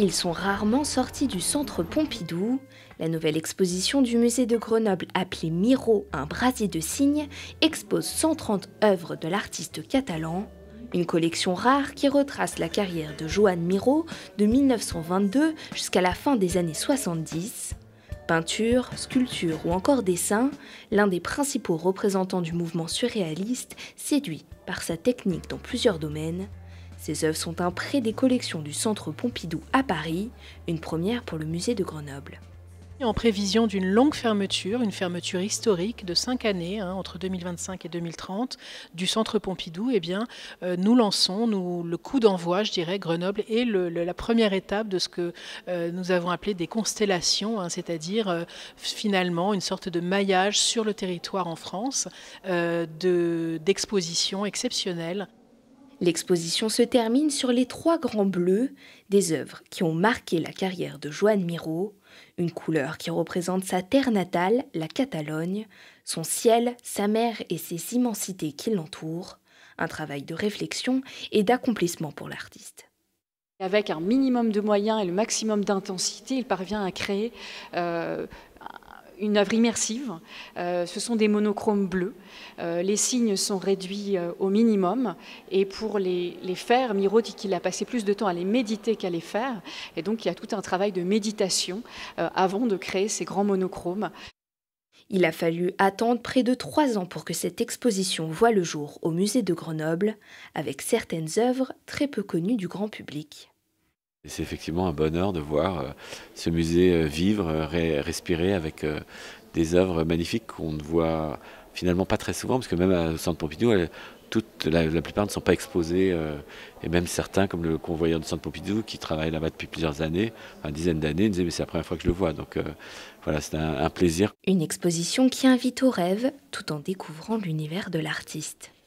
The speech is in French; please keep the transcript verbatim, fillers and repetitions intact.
Ils sont rarement sortis du centre Pompidou. La nouvelle exposition du musée de Grenoble, appelée Miró, un brasier de cygne, expose cent trente œuvres de l'artiste catalan. Une collection rare qui retrace la carrière de Joan Miró de mille neuf cent vingt-deux jusqu'à la fin des années soixante-dix. Peinture, sculpture ou encore dessin, l'un des principaux représentants du mouvement surréaliste séduit par sa technique dans plusieurs domaines. Ses œuvres sont un prêt des collections du Centre Pompidou à Paris, une première pour le musée de Grenoble. En prévision d'une longue fermeture, une fermeture historique de cinq années, hein, entre deux mille vingt-cinq et deux mille trente, du Centre Pompidou, eh bien, euh, nous lançons nous, le coup d'envoi, je dirais, Grenoble est le, le, la première étape de ce que euh, nous avons appelé des constellations, hein, c'est-à-dire euh, finalement une sorte de maillage sur le territoire en France euh, de, d'expositions exceptionnelles. L'exposition se termine sur les trois grands bleus, des œuvres qui ont marqué la carrière de Joan Miró, une couleur qui représente sa terre natale, la Catalogne, son ciel, sa mer et ses immensités qui l'entourent, un travail de réflexion et d'accomplissement pour l'artiste. Avec un minimum de moyens et le maximum d'intensité, il parvient à créer euh, une œuvre immersive. Euh, ce sont des monochromes bleus. Euh, les signes sont réduits euh, au minimum. Et pour les, les faire, Miró dit qu'il a passé plus de temps à les méditer qu'à les faire. Et donc il y a tout un travail de méditation euh, avant de créer ces grands monochromes. Il a fallu attendre près de trois ans pour que cette exposition voie le jour au musée de Grenoble, avec certaines œuvres très peu connues du grand public. C'est effectivement un bonheur de voir euh, ce musée euh, vivre, euh, respirer avec euh, des œuvres magnifiques qu'on ne voit finalement pas très souvent, parce que même au Centre Pompidou, elle, toute, la, la plupart ne sont pas exposés, euh, et même certains, comme le convoyeur du Centre Pompidou, qui travaille là-bas depuis plusieurs années, une dizaine d'années, disaient mais c'est la première fois que je le vois, donc euh, voilà, c'est un, un plaisir. Une exposition qui invite au rêve, tout en découvrant l'univers de l'artiste.